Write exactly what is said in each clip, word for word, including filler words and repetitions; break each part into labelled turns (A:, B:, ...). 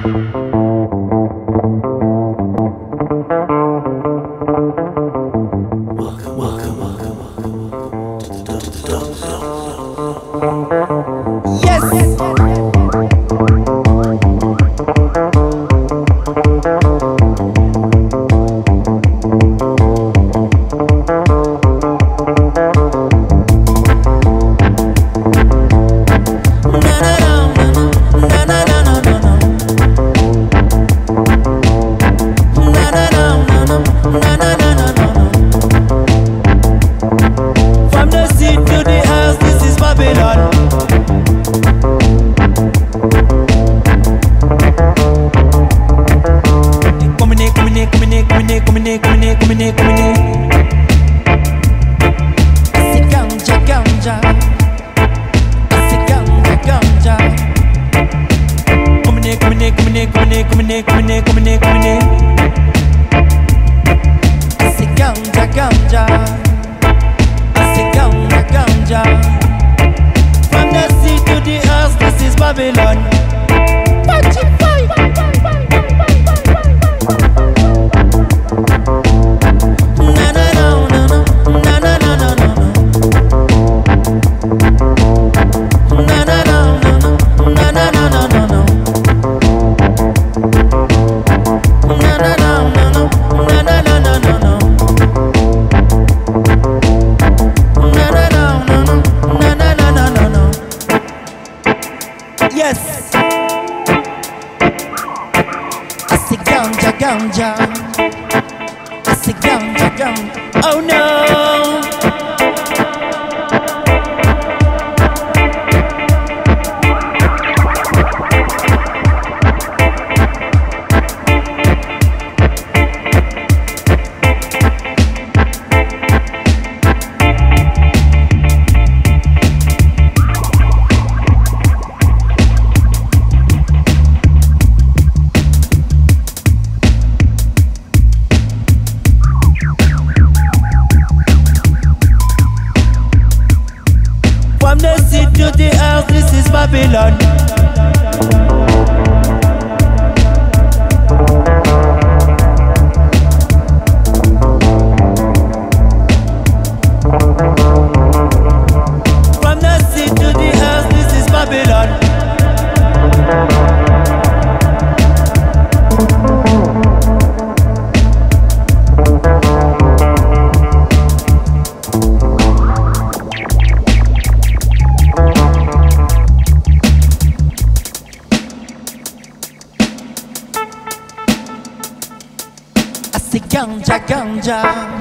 A: Ganja, ganja,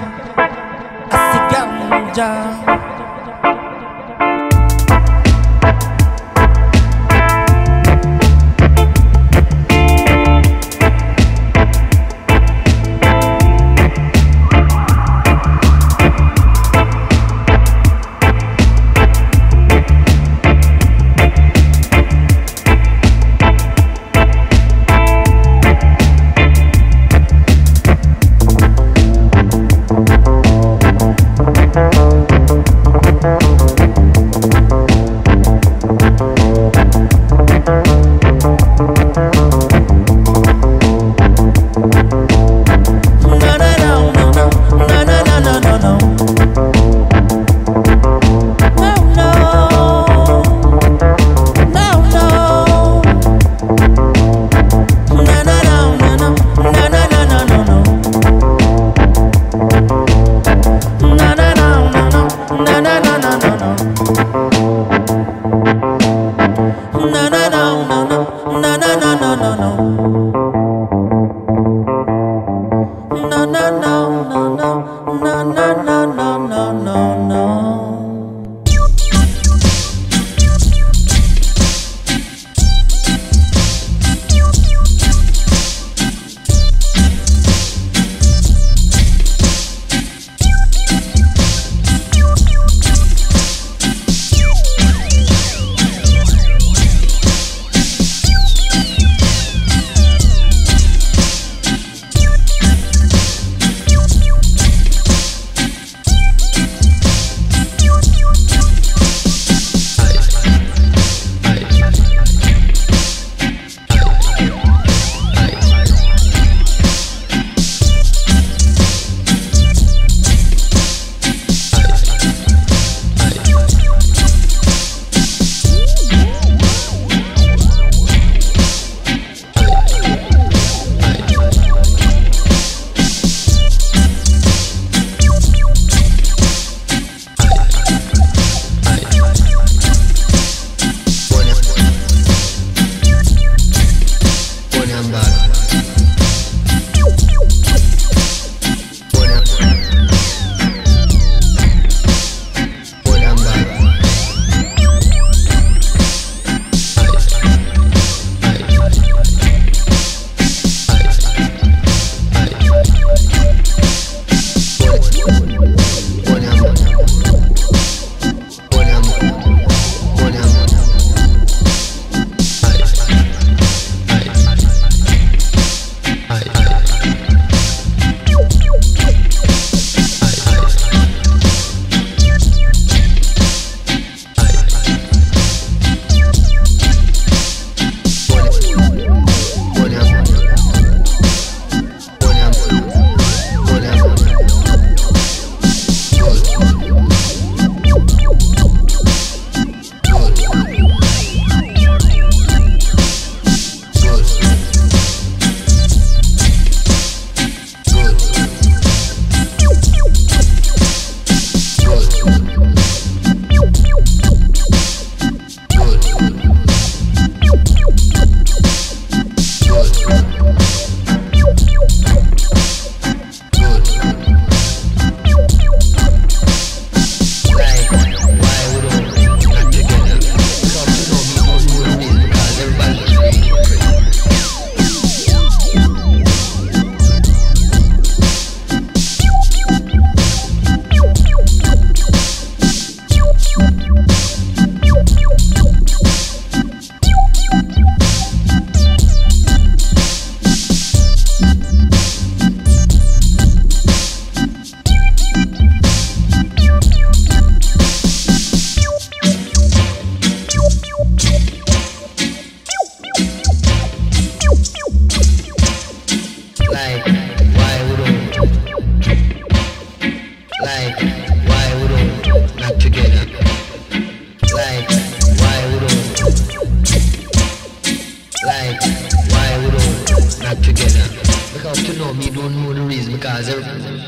A: I see ganja.
B: Gaza.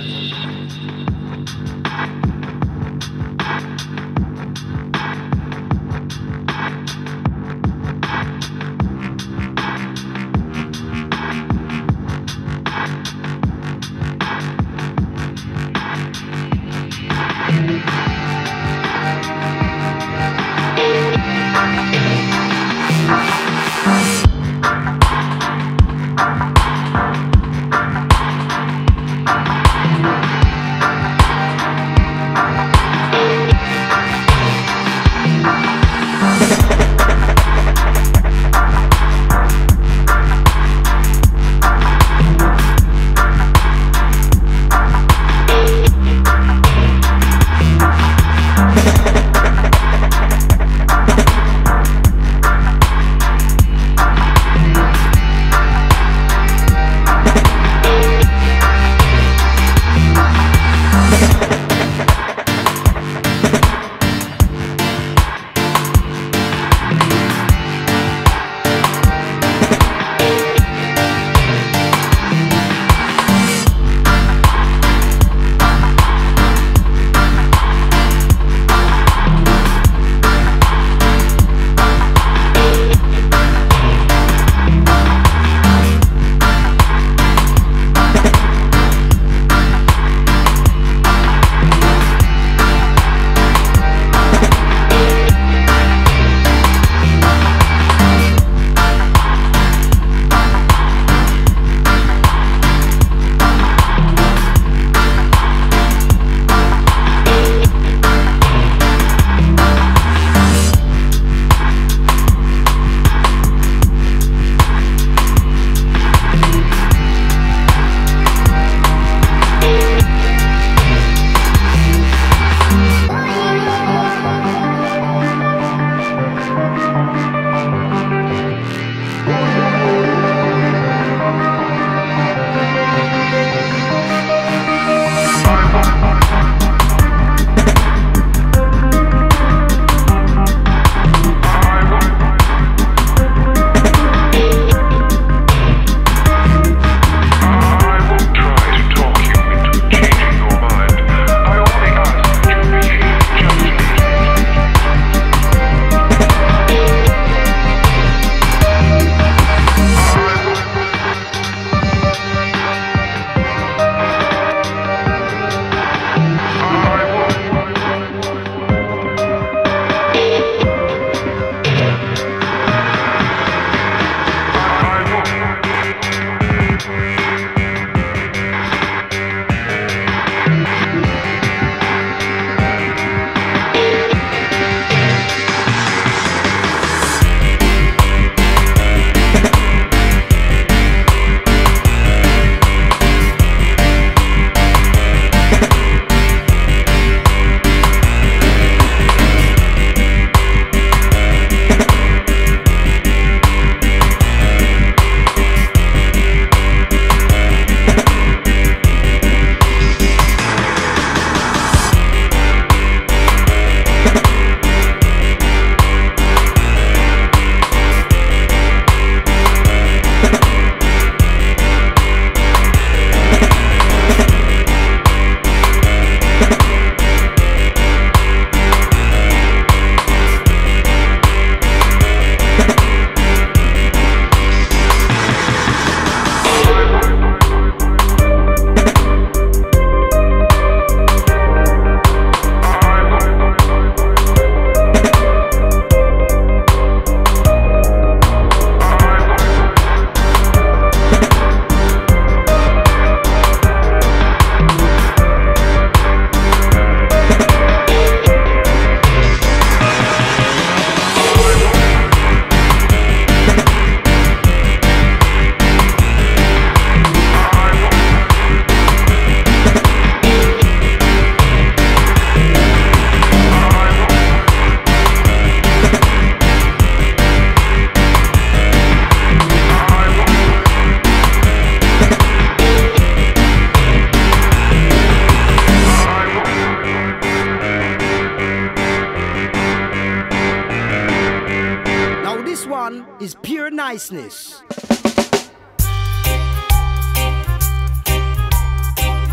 C: is pure niceness.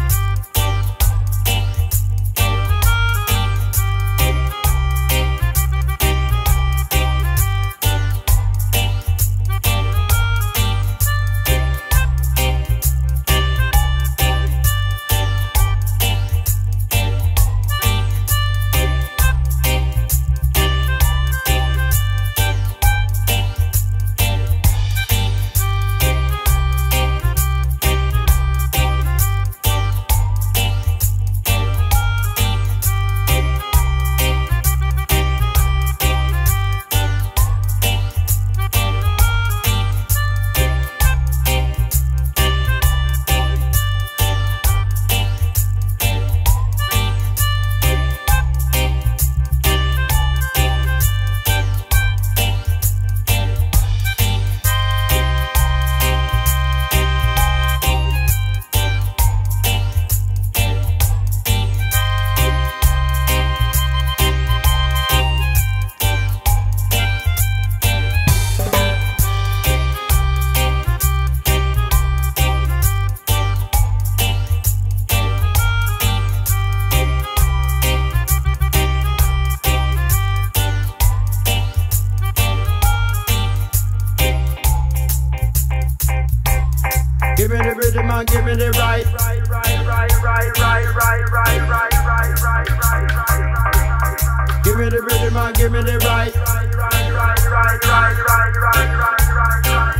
C: me the rhythm and give me the right. Right, right, right, right, right, right, right, right, right, right, right, right. Give me the rhythm and give me the right. Right, right, right, right, right, right, right, right, right, right.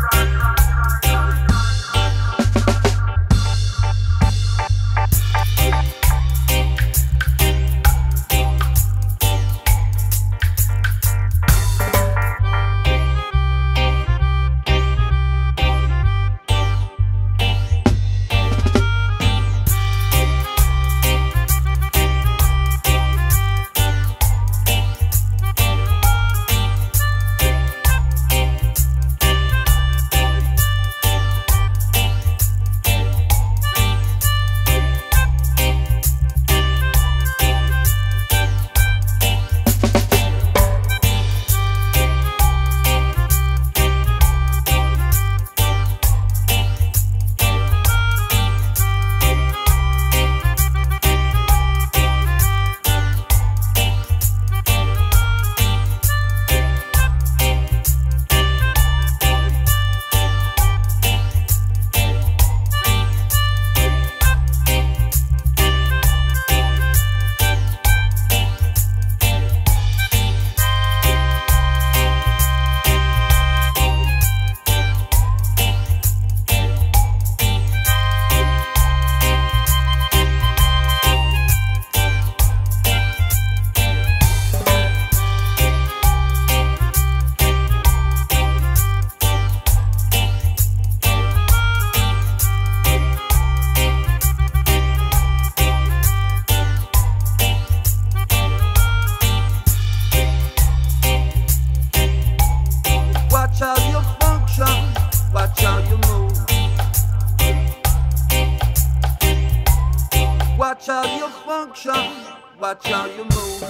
B: Watch how you move.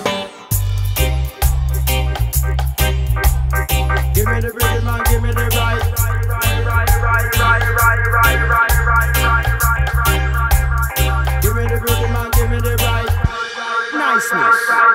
C: Give me the rhythm and give me the right. Right, right, right, right, right, right, right, right, right, right, right. Give me the rhythm and give me the right. Niceness.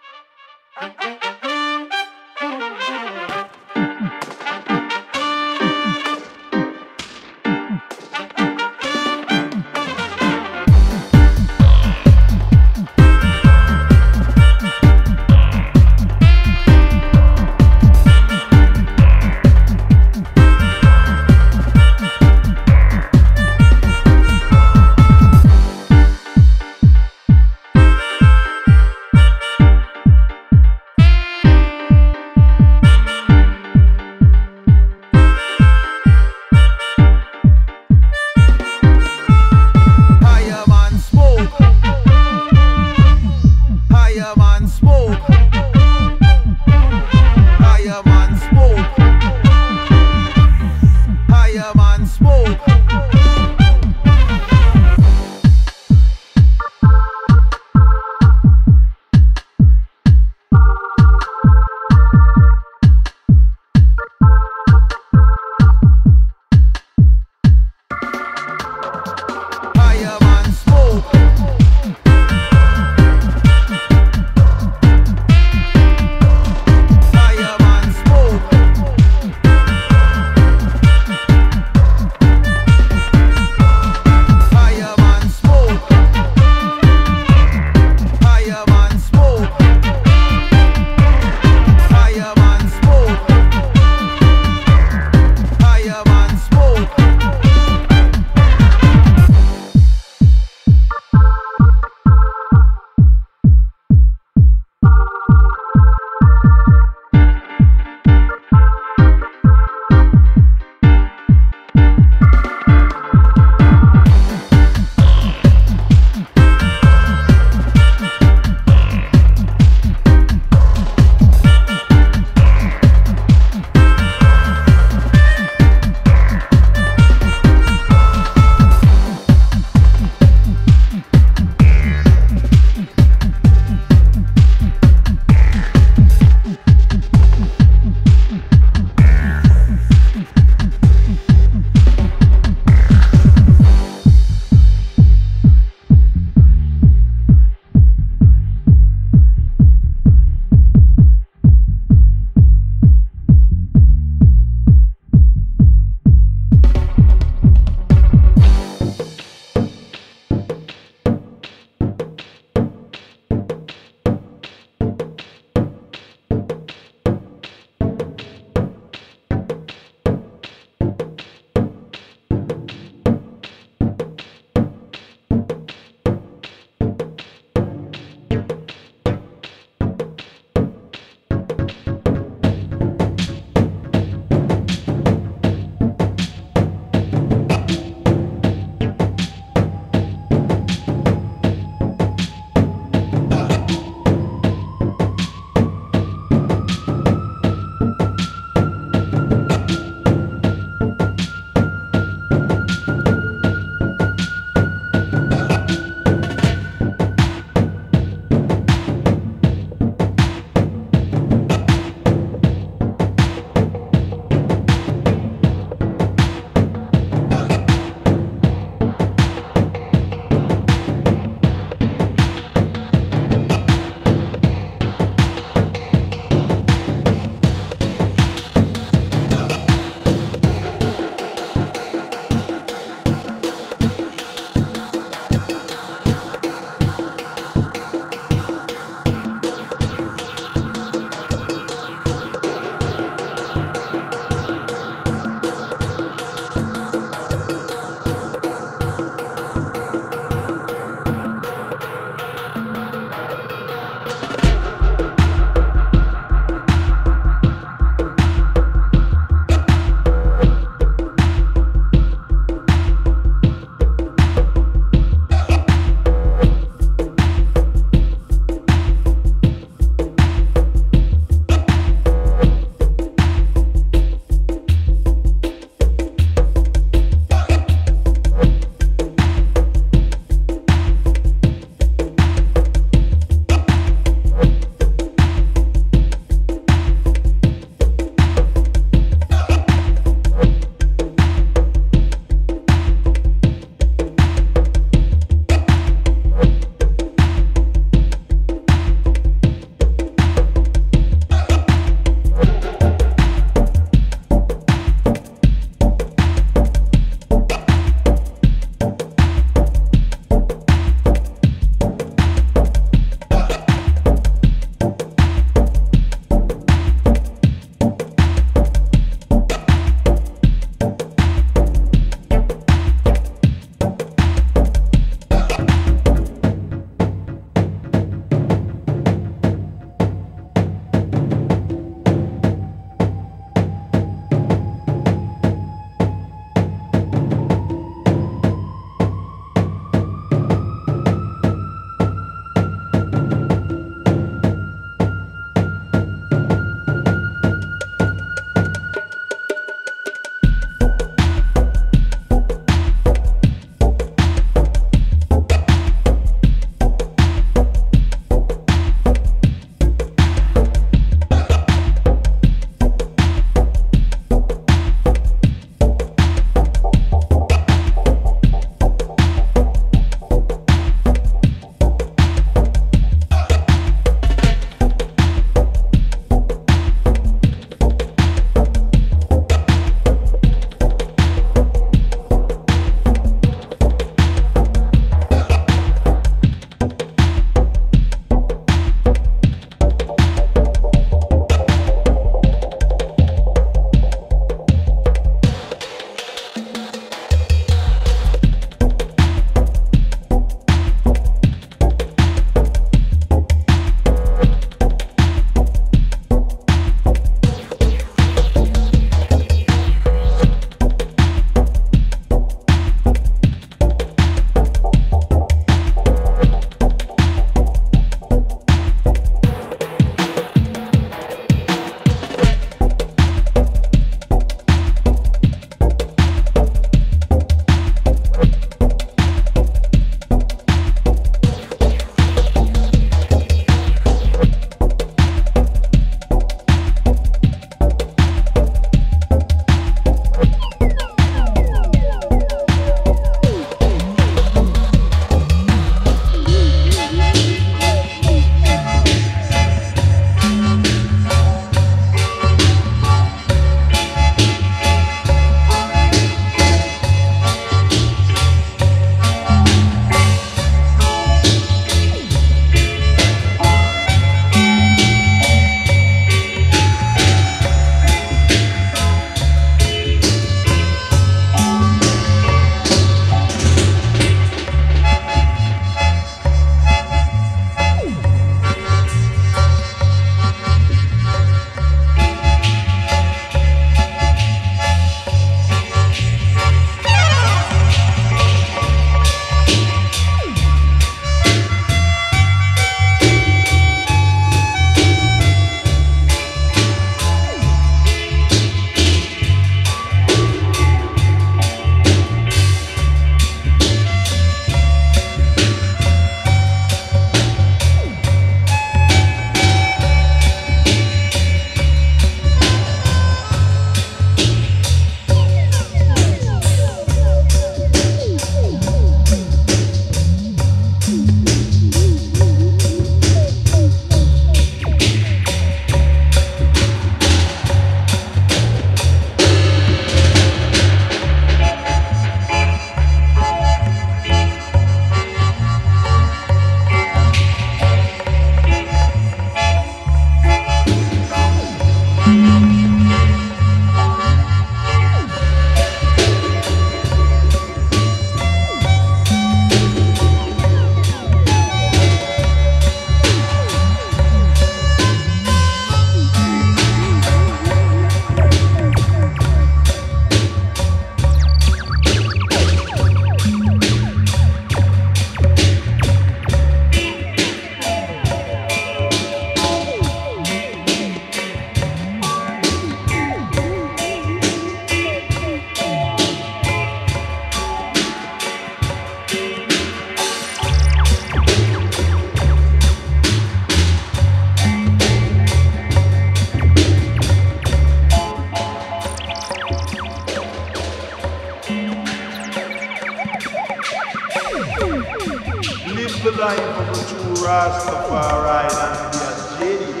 C: Rastafari and be a J D.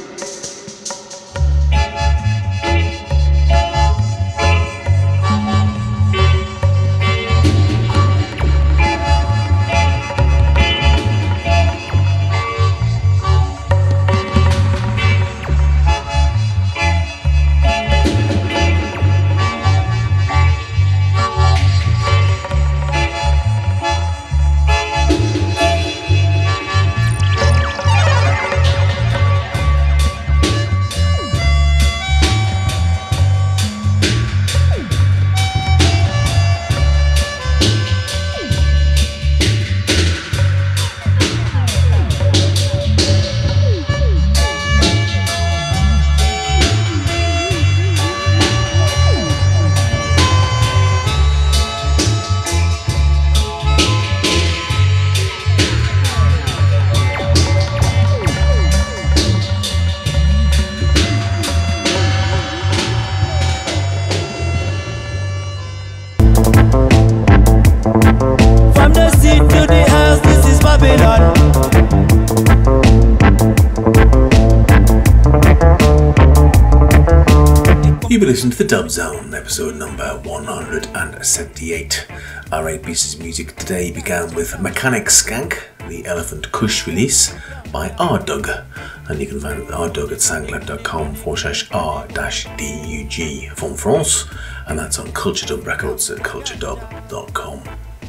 D: You've been listening to the Dub Zone, episode number one hundred seventy-eight. Our eight pieces of music today began with Mecanic Skank, the Elephant Kush release by RaZtaMama, and you can find RaZtaMama at soundcloud.com forward slash r dash dug from France, and that's on Culture Dub Records at culture dub dot com.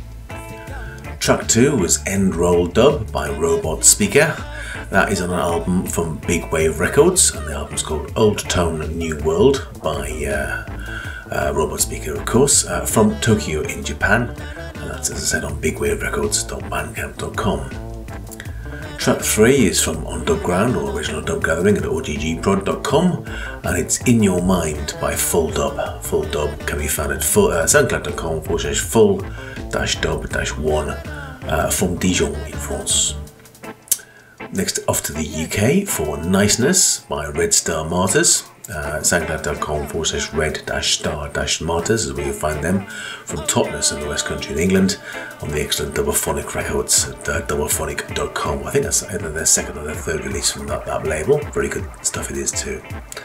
D: Track two was End Roll Dub by Robot Speaker. That is on an album from Big Wave Records, and the album's called Old Tone New World by uh, uh, Robot Speaker, of course, uh, from Tokyo in Japan, and that's, as I said, on big wave records dot bandcamp dot com. Track three is from On Dub Ground, or Original Dub Gathering, at o g g prod dot com, and it's In Your Mind by FullDub. FullDub can be found at full, uh, soundcloud.com forward slash full dash dub dash one uh, from Dijon in France. Next, off to the U K for Niceness by Red Star Martyrs. Uh, soundcloud.com forward slash red dash star dash martyrs is where you find them, from Totnes in the West Country in England, on the excellent Dubophonic Records at uh, dubophonic dot com. I think that's either their second or their third release from that, that label. Very good stuff it is too.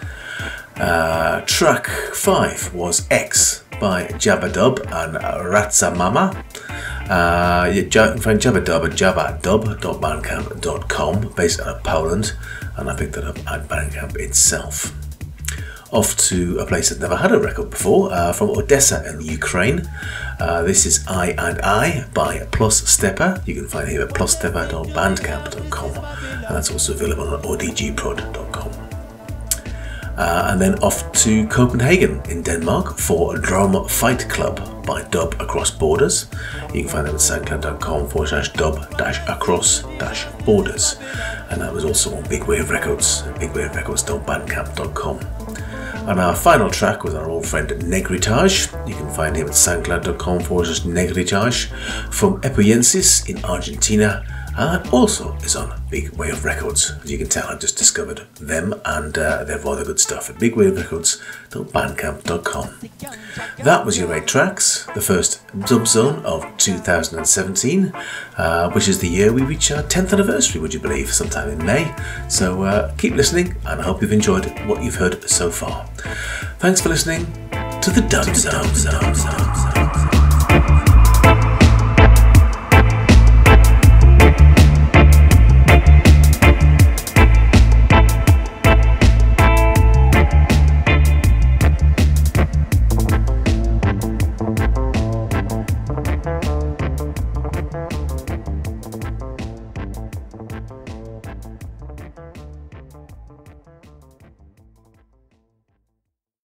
D: Uh, track five was X by Jabbadub and RaZtaMama. Uh, you can find Jabbadub at jabbadub dot bandcamp dot com, based out of Poland, and I picked that up at Bandcamp itself. Off to a place that never had a record before, uh, from Odessa in Ukraine. Uh, this is I and I by PlusStepper. You can find him at plus stepper dot bandcamp dot com, and that's also available on o d g prod dot com. Uh, and then off to Copenhagen in Denmark for Drum Fight Club by Dub Across Borders. You can find them at soundcloud.com forward slash dub dash across dash borders. And that was also on Big Wave Records, big wave records dot bandcamp dot com. And our final track was our old friend Negritage. You can find him at soundcloud.com forward slash Negritage from Epuyensis in Argentina. And also is on Big Wave Records. As you can tell, I've just discovered them, and uh, they're rather good stuff at big wave records dot bandcamp dot com. That was your eight tracks, the first Dub Zone of two thousand seventeen, uh, which is the year we reach our tenth anniversary, would you believe, sometime in May. So uh, keep listening, and I hope you've enjoyed what you've heard so far. Thanks for listening to the Dub Zone.